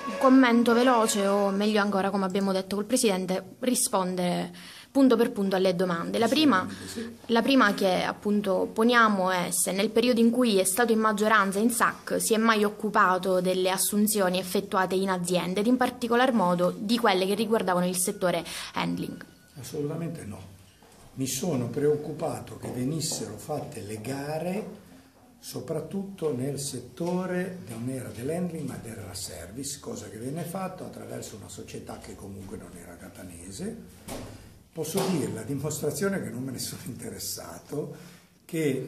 un commento veloce o meglio ancora, come abbiamo detto col Presidente, rispondere punto per punto alle domande. La prima che appunto poniamo è se nel periodo in cui è stato in maggioranza in SAC si è mai occupato delle assunzioni effettuate in aziende ed in particolar modo di quelle che riguardavano il settore handling. Assolutamente no. Mi sono preoccupato che venissero fatte le gare soprattutto nel settore, non era dell'handling ma della service, cosa che venne fatto attraverso una società che comunque non era catanese. Posso dire, la dimostrazione che non me ne sono interessato, che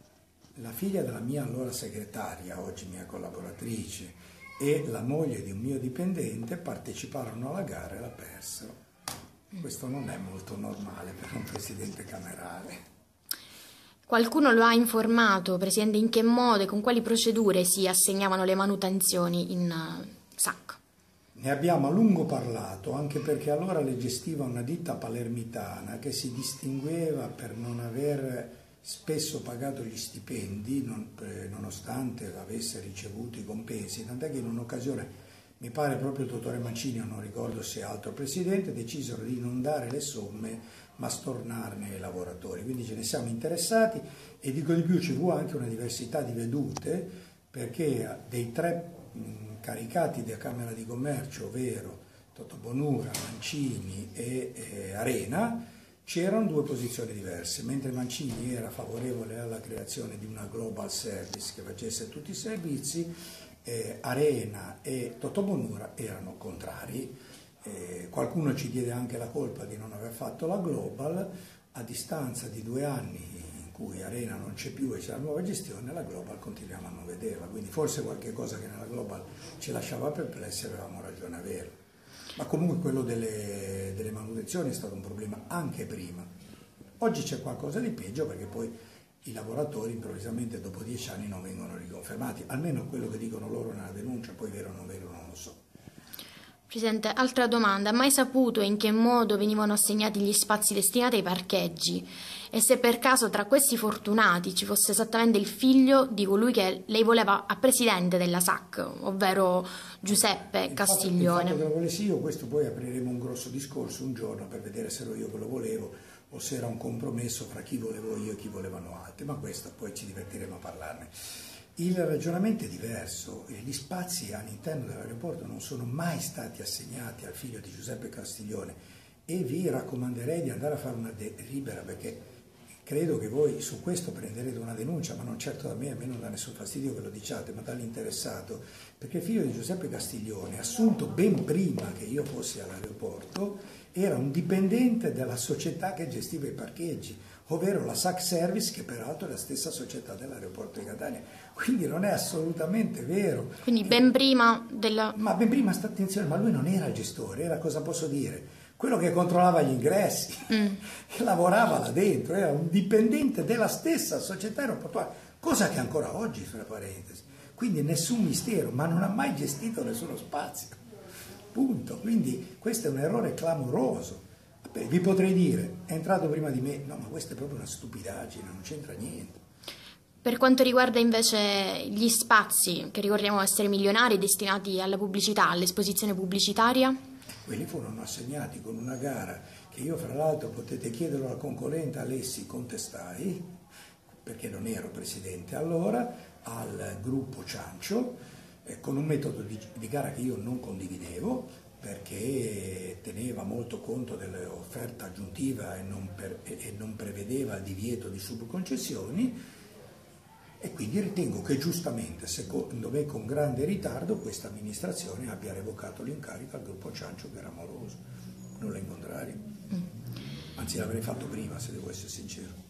la figlia della mia allora segretaria, oggi mia collaboratrice, e la moglie di un mio dipendente parteciparono alla gara e la persero. Questo non è molto normale per un presidente camerale. Qualcuno lo ha informato, Presidente, in che modo e con quali procedure si assegnavano le manutenzioni in SAC? Ne abbiamo a lungo parlato, anche perché allora le gestiva una ditta palermitana che si distingueva per non aver spesso pagato gli stipendi, nonostante avesse ricevuto i compensi, tant'è che in un'occasione, mi pare proprio il dottore Mancini, non ricordo se altro presidente, decisero di non dare le somme ma stornarne ai lavoratori. Quindi ce ne siamo interessati e dico di più, ci fu anche una diversità di vedute, perché dei tre caricati della Camera di Commercio, ovvero Totò Bonura, Mancini e Arena, c'erano due posizioni diverse. Mentre Mancini era favorevole alla creazione di una global service che facesse tutti i servizi, Arena e Totò Bonura erano contrari. Qualcuno ci diede anche la colpa di non aver fatto la global. A distanza di 2 anni in cui Arena non c'è più e c'è la nuova gestione, la global continuiamo a non vederla, quindi forse qualche cosa che nella global ci lasciava perplessi avevamo ragione a averla. Ma comunque quello delle manutenzioni è stato un problema anche prima. Oggi c'è qualcosa di peggio, perché poi i lavoratori improvvisamente dopo 10 anni non vengono riconfermati, almeno quello che dicono loro nella denuncia, poi vero o non vero non lo so. Presidente, altra domanda, ha mai saputo in che modo venivano assegnati gli spazi destinati ai parcheggi e se per caso tra questi fortunati ci fosse esattamente il figlio di colui che lei voleva a presidente della SAC, ovvero Giuseppe Castiglione? Il fatto che lo volessi io, questo poi apriremo un grosso discorso un giorno per vedere se ero io che lo volevo o se era un compromesso fra chi volevo io e chi volevano altri, ma questo poi ci divertiremo a parlarne. Il ragionamento è diverso, gli spazi all'interno dell'aeroporto non sono mai stati assegnati al figlio di Giuseppe Castiglione e vi raccomanderei di andare a fare una delibera, perché credo che voi su questo prenderete una denuncia, ma non certo da me, a me non dà nessun fastidio che lo diciate, ma dall'interessato, perché il figlio di Giuseppe Castiglione, assunto ben prima che io fossi all'aeroporto, era un dipendente della società che gestiva i parcheggi, ovvero la SAC Service, che peraltro è la stessa società dell'aeroporto di Catania. Quindi non è assolutamente vero. Quindi ben prima della... Ma ben prima, sta attenzione, ma lui non era il gestore, era, cosa posso dire, quello che controllava gli ingressi, che lavorava là dentro, era un dipendente della stessa società aeroportuale, cosa che ancora oggi, fra parentesi. Quindi nessun mistero, ma non ha mai gestito nessuno spazio. Punto. Quindi questo è un errore clamoroso. Beh, vi potrei dire, è entrato prima di me, no, ma questa è proprio una stupidaggine, non c'entra niente. Per quanto riguarda invece gli spazi, che ricordiamo essere milionari, destinati alla pubblicità, all'esposizione pubblicitaria? Quelli furono assegnati con una gara che io, fra l'altro, potete chiederlo al concorrente Alessi, contestai, perché non ero presidente allora, al gruppo Ciancio, con un metodo di gara che io non condividevo, perché teneva molto conto dell'offerta aggiuntiva e non prevedeva il divieto di subconcessioni, e quindi ritengo che giustamente, secondo me con grande ritardo, questa amministrazione abbia revocato l'incarico al gruppo Ciancio, che era moroso, nulla in contrario, anzi l'avrei fatto prima, se devo essere sincero.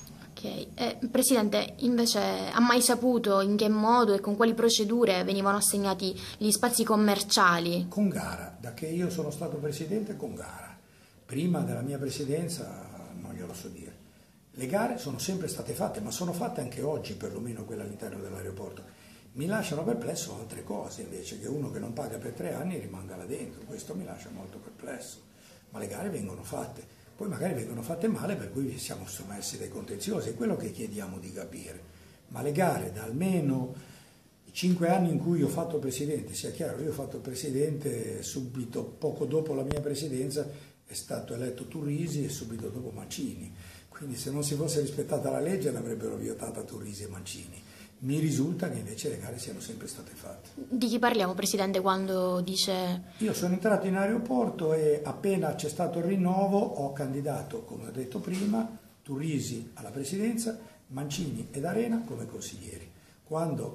Ok, Presidente, invece ha mai saputo in che modo e con quali procedure venivano assegnati gli spazi commerciali? Con gara, da che io sono stato presidente, con gara. Prima della mia presidenza non glielo so dire. Le gare sono sempre state fatte, ma sono fatte anche oggi, perlomeno quelle all'interno dell'aeroporto. Mi lasciano perplesso altre cose, invece, che uno che non paga per 3 anni rimanga là dentro. Questo mi lascia molto perplesso. Ma le gare vengono fatte. Poi magari vengono fatte male, per cui siamo sommersi dai contenziosi, è quello che chiediamo di capire. Ma le gare da almeno I 5 anni in cui ho fatto presidente, sia chiaro, io ho fatto presidente subito, poco dopo la mia presidenza è stato eletto Turrisi e subito dopo Mancini, quindi se non si fosse rispettata la legge l'avrebbero vietata Turrisi e Mancini. Mi risulta che invece le gare siano sempre state fatte. Di chi parliamo, Presidente, quando dice... Io sono entrato in aeroporto e appena c'è stato il rinnovo ho candidato, come ho detto prima, Turrisi alla presidenza, Mancini ed Arena come consiglieri. Quando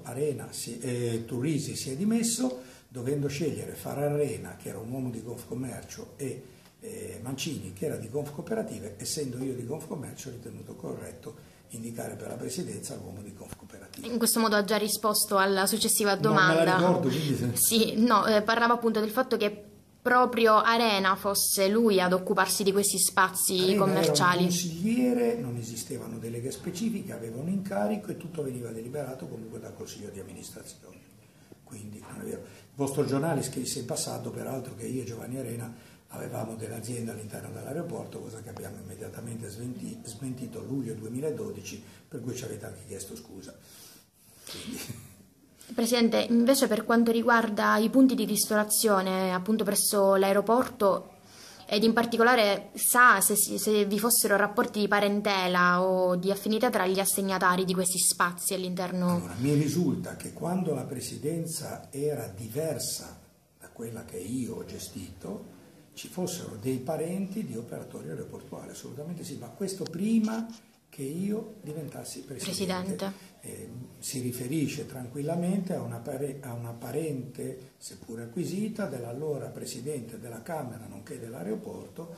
Turrisi si è dimesso, dovendo scegliere fra Arena, che era un uomo di Confcommercio, e Mancini, che era di Confcooperative, essendo io di Confcommercio ho ritenuto corretto indicare per la presidenza l'uomo di Confcooperative. In questo modo ha già risposto alla successiva domanda. Non me la ricordo, quindi... Sì, no, parlava appunto del fatto che proprio Arena fosse lui ad occuparsi di questi spazi Arena commerciali. Era un consigliere, non esistevano deleghe specifiche, aveva un incarico e tutto veniva deliberato comunque dal consiglio di amministrazione. Quindi non è vero. Il vostro giornale scrisse in passato peraltro che io e Giovanni Arena avevamo delle aziende all'interno dell'aeroporto, cosa che abbiamo immediatamente smentito a luglio 2012, per cui ci avete anche chiesto scusa. Quindi... Presidente, invece per quanto riguarda i punti di ristorazione appunto presso l'aeroporto, ed in particolare sa se vi fossero rapporti di parentela o di affinità tra gli assegnatari di questi spazi all'interno... Allora, mi risulta che quando la presidenza era diversa da quella che io ho gestito, ci fossero dei parenti di operatori aeroportuali, assolutamente sì, ma questo prima che io diventassi presidente. Si riferisce tranquillamente a una parente, seppur acquisita, dell'allora presidente della Camera, nonché dell'aeroporto,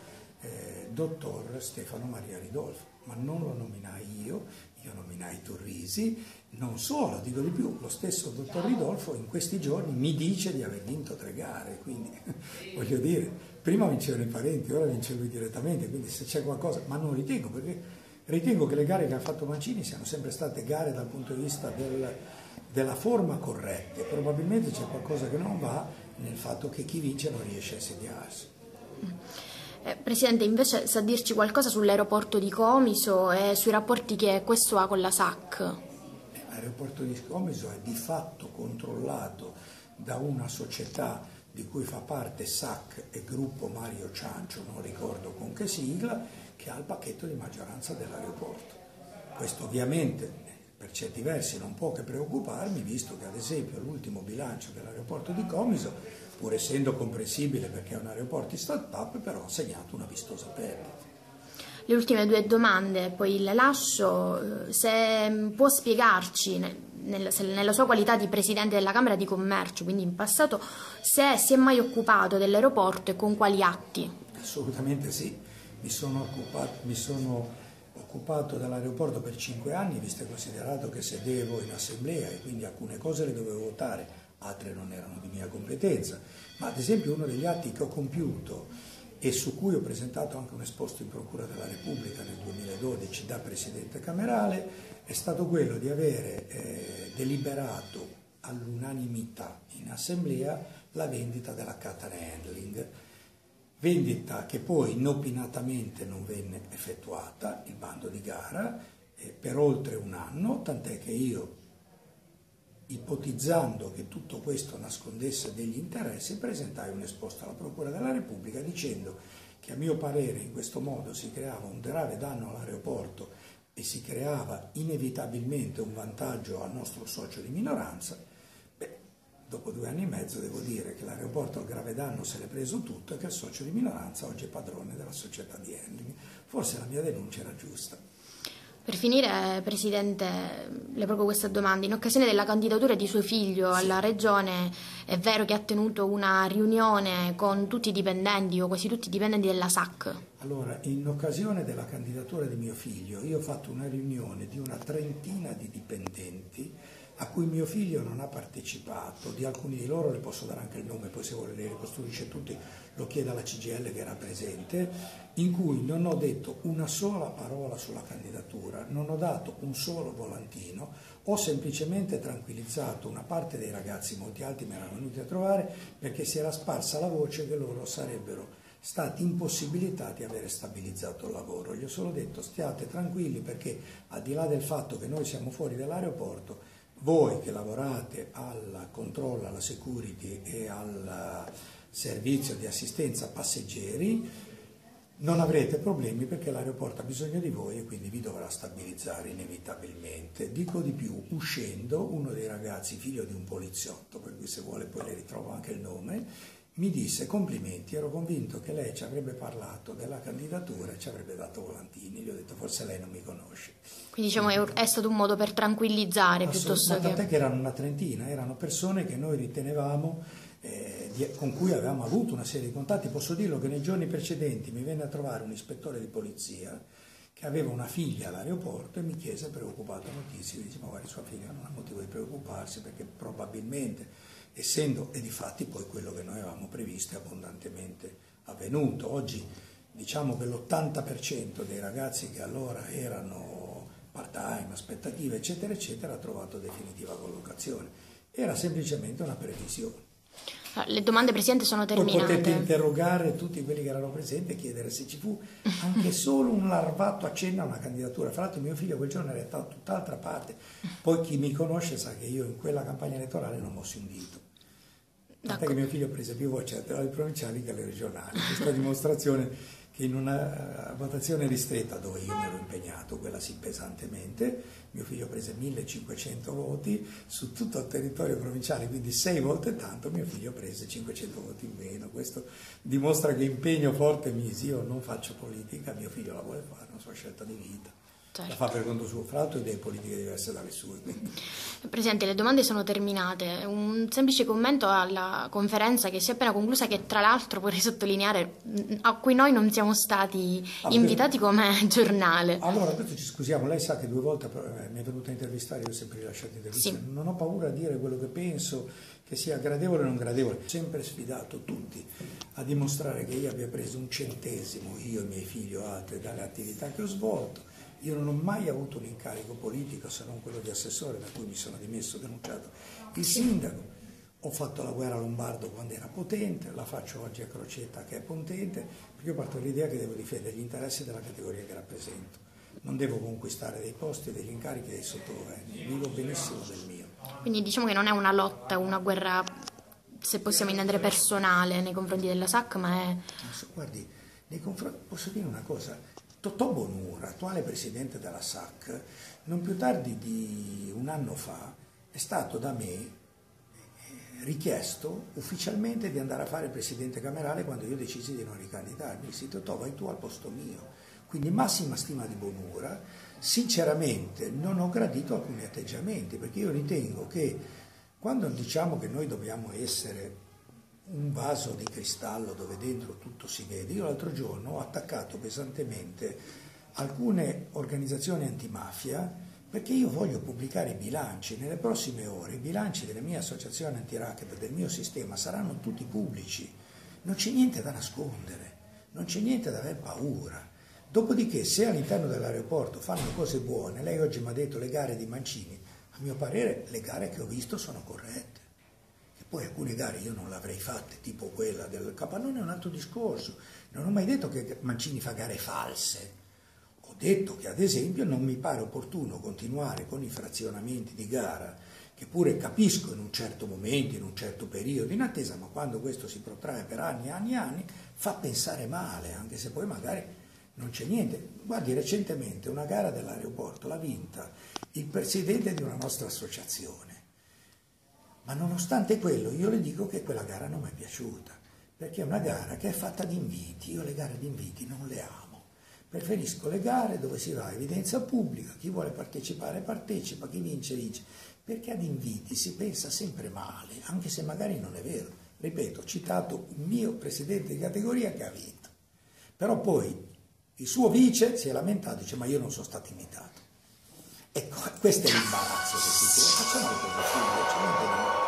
dottor Stefano Maria Ridolfo, ma non lo nominai io nominai Turrisi, non solo, dico di più, lo stesso dottor Ridolfo in questi giorni mi dice di aver vinto 3 gare, quindi voglio dire, prima vincevano i parenti, ora vince lui direttamente, quindi se c'è qualcosa, ma non ritengo, perché ritengo che le gare che ha fatto Mancini siano sempre state gare dal punto di vista della forma corrette, probabilmente c'è qualcosa che non va nel fatto che chi vince non riesce a insediarsi. Presidente, invece sa dirci qualcosa sull'aeroporto di Comiso e sui rapporti che questo ha con la SAC? L'aeroporto di Comiso è di fatto controllato da una società di cui fa parte SAC e Gruppo Mario Ciancio, non ricordo con che sigla, che ha il pacchetto di maggioranza dell'aeroporto. Questo ovviamente per certi versi non può che preoccuparmi, visto che ad esempio l'ultimo bilancio dell'aeroporto di Comiso, pur essendo comprensibile perché è un aeroporto in start-up, però ha segnato una vistosa perdita. Le ultime 2 domande, poi le lascio. Se può spiegarci, nella sua qualità di Presidente della Camera di Commercio, quindi in passato, se si è mai occupato dell'aeroporto e con quali atti? Assolutamente sì, mi sono occupato dell'aeroporto per 5 anni, visto e considerato che sedevo in assemblea e quindi alcune cose le dovevo votare, altre non erano di mia competenza, ma ad esempio uno degli atti che ho compiuto e su cui ho presentato anche un esposto in Procura della Repubblica nel 2012 da Presidente Camerale è stato quello di avere deliberato all'unanimità in assemblea la vendita della Qatar Handling, vendita che poi inopinatamente non venne effettuata, il bando di gara, per oltre un anno, tant'è che io, ipotizzando che tutto questo nascondesse degli interessi, presentai un esposto alla Procura della Repubblica dicendo che a mio parere in questo modo si creava un grave danno all'aeroporto e si creava inevitabilmente un vantaggio al nostro socio di minoranza. Dopo 2 anni e mezzo devo dire che l'aeroporto al grave danno se l'è preso tutto e che il socio di minoranza oggi è padrone della società di handling. Forse la mia denuncia era giusta. Per finire, Presidente, le propongo questa domanda. In occasione della candidatura di suo figlio alla Regione, è vero che ha tenuto una riunione con tutti i dipendenti o quasi tutti i dipendenti della SAC? Allora, in occasione della candidatura di mio figlio, io ho fatto una riunione di una trentina di dipendenti a cui mio figlio non ha partecipato, di alcuni di loro le posso dare anche il nome, poi se vuole le ricostruisce tutti lo chiede alla CGIL che era presente, in cui non ho detto una sola parola sulla candidatura, non ho dato un solo volantino, ho semplicemente tranquillizzato una parte dei ragazzi, molti altri mi erano venuti a trovare, perché si era sparsa la voce che loro sarebbero stati impossibilitati a avere stabilizzato il lavoro. Gli ho solo detto stiate tranquilli perché al di là del fatto che noi siamo fuori dall'aeroporto, voi che lavorate al controllo, alla security e al servizio di assistenza passeggeri non avrete problemi perché l'aeroporto ha bisogno di voi e quindi vi dovrà stabilizzare inevitabilmente. Dico di più, uscendo, uno dei ragazzi, figlio di un poliziotto, per cui se vuole poi le ritrovo anche il nome, mi disse: complimenti, ero convinto che lei ci avrebbe parlato della candidatura e ci avrebbe dato volantini. Gli ho detto: forse lei non mi conosce. Quindi diciamo è stato un modo per tranquillizzare piuttosto che... Tant'è che erano una trentina, erano persone che noi ritenevamo, con cui avevamo avuto una serie di contatti. Posso dirlo che nei giorni precedenti mi venne a trovare un ispettore di polizia che aveva una figlia all'aeroporto e mi chiese, preoccupato, notizie, dice: ma guardi, sua figlia non ha motivo di preoccuparsi perché probabilmente, essendo, e difatti poi quello che noi avevamo previsto è abbondantemente avvenuto. Oggi diciamo che l'80% dei ragazzi che allora erano part-time, aspettative, eccetera, eccetera, ha trovato definitiva collocazione. Era semplicemente una previsione. Le domande, Presidente, sono terminate. Poi potete interrogare tutti quelli che erano presenti e chiedere se ci fu anche solo un larvato accenno a una candidatura. Fra l'altro mio figlio quel giorno era da tutt'altra parte. Poi chi mi conosce sa che io in quella campagna elettorale non mossi un dito. Tant'è che mio figlio prese più voce alle provinciali che alle regionali. Questa dimostrazione che in una votazione ristretta dove io mi ero impegnato, quella sì pesantemente, mio figlio prese 1500 voti su tutto il territorio provinciale, quindi 6 volte tanto, mio figlio prese 500 voti in meno. Questo dimostra che impegno forte misi. Io non faccio politica, mio figlio la vuole fare, è una sua scelta di vita. Certo. La fa per conto suo, fra l'altro idee politiche diverse dalle sue. Quindi. Presidente, le domande sono terminate. Un semplice commento alla conferenza che si è appena conclusa, che tra l'altro vorrei sottolineare, a cui noi non siamo stati invitati come giornale. Allora, questo ci scusiamo, lei sa che 2 volte mi è venuta a intervistare, io ho sempre rilasciato interviste. Sì. Non ho paura a dire quello che penso, che sia gradevole o non gradevole. Ho sempre sfidato tutti a dimostrare che io abbia preso un centesimo, io, i miei figli o altri, dalle attività che ho svolto. Io non ho mai avuto un incarico politico se non quello di assessore, da cui mi sono dimesso, denunciato il sindaco. Ho fatto la guerra a Lombardo quando era potente, la faccio oggi a Crocetta che è potente, perché io parto dall'idea che devo difendere gli interessi della categoria che rappresento. Non devo conquistare dei posti, degli incarichi dei sottogoverni, vivo benissimo del mio. Quindi diciamo che non è una lotta, una guerra, se possiamo intendere, personale nei confronti della SAC, ma è... Guardi, posso dire una cosa? Totò Bonura, attuale presidente della SAC, non più tardi di un anno fa è stato da me richiesto ufficialmente di andare a fare il presidente camerale quando io decisi di non ricandidarmi. Mi dissi: Totò, vai tu al posto mio. Quindi massima stima di Bonura. Sinceramente non ho gradito alcuni atteggiamenti, perché io ritengo che quando diciamo che noi dobbiamo essere un vaso di cristallo dove dentro tutto si vede. Io l'altro giorno ho attaccato pesantemente alcune organizzazioni antimafia perché io voglio pubblicare i bilanci. Nelle prossime ore i bilanci delle mie associazioni antiracket, del mio sistema, saranno tutti pubblici. Non c'è niente da nascondere, non c'è niente da aver paura. Dopodiché, se all'interno dell'aeroporto fanno cose buone, lei oggi mi ha detto le gare di Mancini, a mio parere le gare che ho visto sono corrette. Poi alcune gare io non le avrei fatte, tipo quella del Capannone è un altro discorso. Non ho mai detto che Mancini fa gare false. Ho detto che ad esempio non mi pare opportuno continuare con i frazionamenti di gara, che pure capisco in un certo momento, in un certo periodo, in attesa, ma quando questo si protrae per anni e anni e anni, fa pensare male, anche se poi magari non c'è niente. Guardi, recentemente una gara dell'aeroporto l'ha vinta il presidente di una nostra associazione. Ma nonostante quello io le dico che quella gara non mi è piaciuta, perché è una gara che è fatta di inviti. Io le gare di inviti non le amo. Preferisco le gare dove si va a evidenza pubblica, chi vuole partecipare partecipa, chi vince vince, perché ad inviti si pensa sempre male, anche se magari non è vero. Ripeto, ho citato un mio presidente di categoria che ha vinto, però poi il suo vice si è lamentato, dice: ma io non sono stato invitato. Ecco, questo è l'imbarazzo che si trova. Facciamo le cose